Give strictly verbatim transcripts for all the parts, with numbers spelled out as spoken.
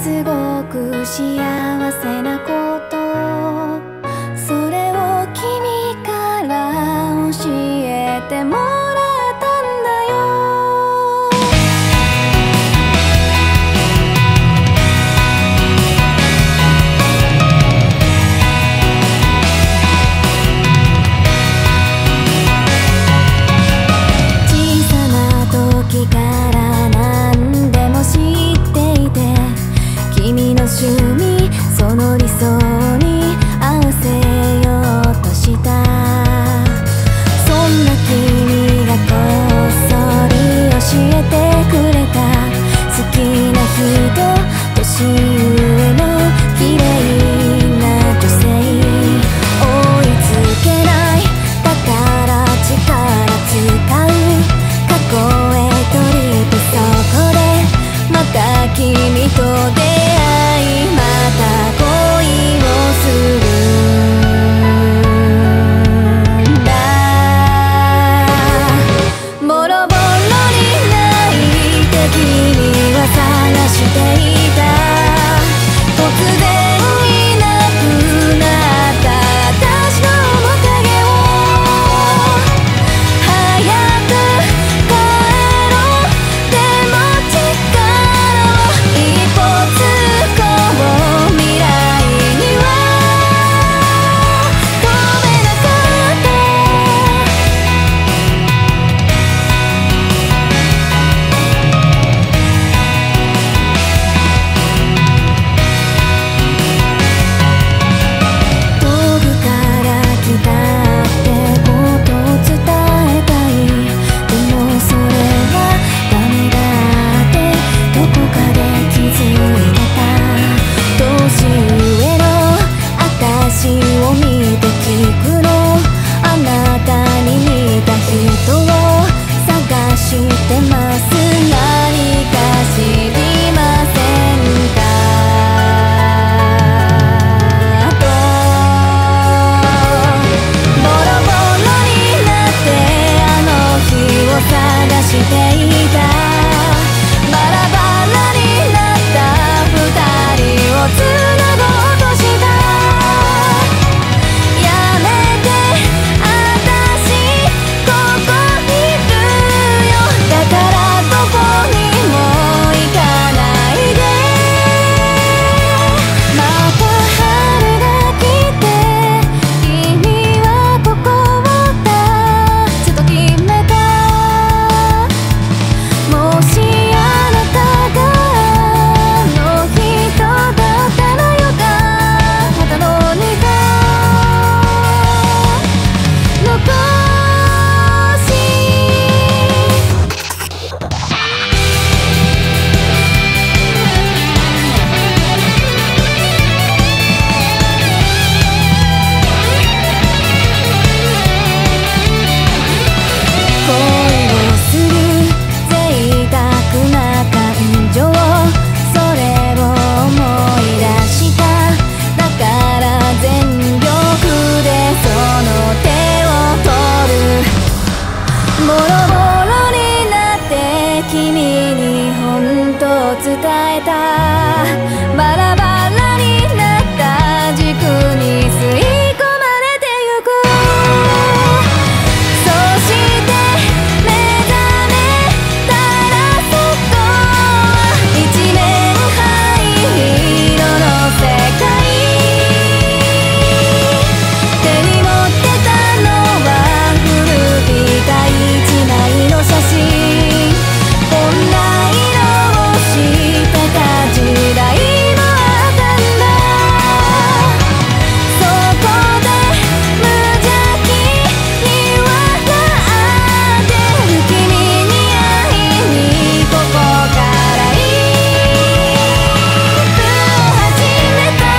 すごく幸せなこと、それを君から教えてもらったんだよ。小さな時から何でも知っていて、君の趣味その理想に合わせようとした。そんな君がこっそり教えてくれた好きな人、年上の綺麗な女性、追いつけないだから力使う過去へトリップ、そこでまた君と出会い、また恋をするんだ。ボロボロに泣いて君は探していた、突然いなくなった私の面影を、早く帰ろう、でも力を一歩突っ込もう、未来には飛べなかった。遠くから来たってことを伝えたい、でもそれはダメだってどこかで気づいてた。年上の私を見て聞くの、あなたに似た人を探してます、何か知りませんかと。ボロボロになってあの日を探していた、バラバラになった二人をつなごうとした。やめて、私ここいるよ、だからどこにも行かないで。また春が来て君はここを立つと決めた。もしあなたがあの人だったらよかったのにと残し、恋をする贅沢な感情、それを思い出した。だから全力でその手を取る。ボロボロになって君に本当を伝えた、バラバラになった軸に吸い込まれてゆく。そして目覚めたらそこは一面灰色の世界、手に持ってたのは古びた一枚の写真、こんな色をしてた時代もあったんだ。そこで無邪気に笑ってる君に会いにここから一歩始めた。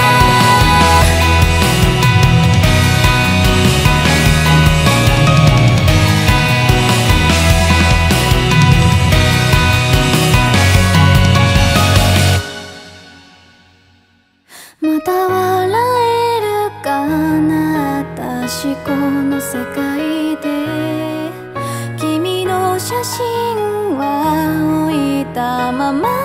また笑えるかな、私この世界で君の写真は置いたまま